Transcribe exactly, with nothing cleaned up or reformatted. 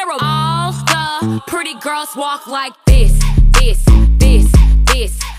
terrible. All the pretty girls walk like this, this, this, this.